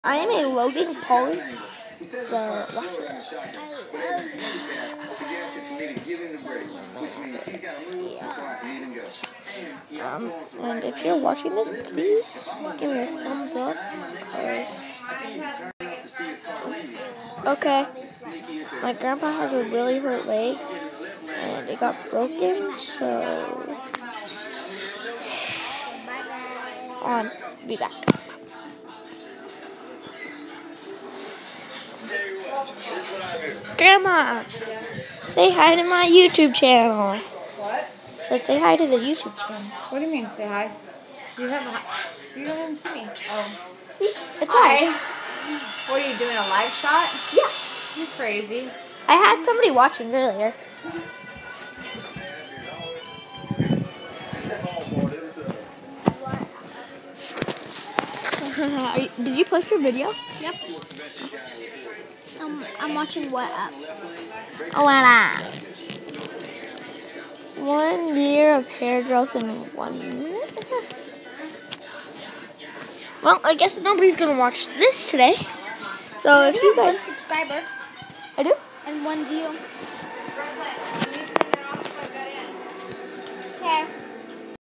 I am a Logan Paul, so watch this. And if you're watching this, please give me a thumbs up. Okay, my grandpa has a really hurt leg, and it got broken, so be back. Grandma, say hi to my YouTube channel. What? Let's say hi to the YouTube channel. What do you mean, say hi? You don't even see me. Oh. See? It's Hi. What are you doing, a live shot? Yeah. You're crazy. I had somebody watching earlier. Did you post your video? Yep. I'm watching what app? Oh, voila. 1 year of hair growth in 1 minute. Well, I guess nobody's gonna watch this today. So if you guys, One subscriber I do. and 1 view.